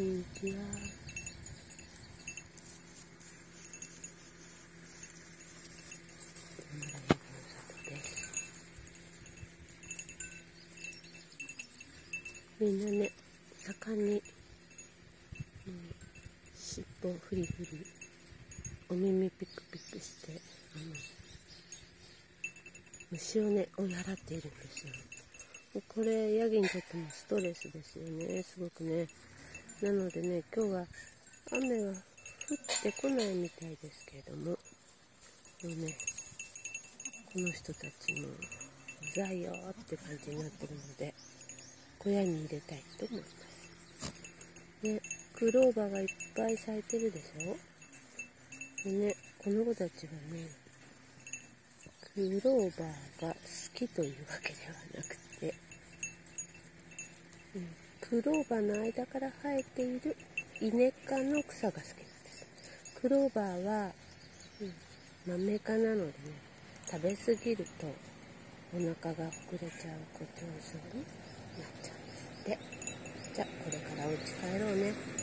んにちは。みんなね、盛んに、尻尾フリフリ、お耳ピクピクして、虫をね、追い払っているんですよ。これ、ヤギにとってもストレスですよね、すごくね。なのでね、今日は雨は降ってこないみたいですけれども、この人たちもうざいよって感じになってるので、小屋に入れたいと思います。ね、クローバーがいっぱい咲いてるでしょ。でね、この子たちはね、クローバーが好きというわけではなくて、クローバーの間から生えているイネ科の草が好きなんです。クローバーは、マメ科なのでね、食べ過ぎるとお腹が膨れちゃう固腸症になっちゃうんですって。じゃあこれからお家帰ろうね。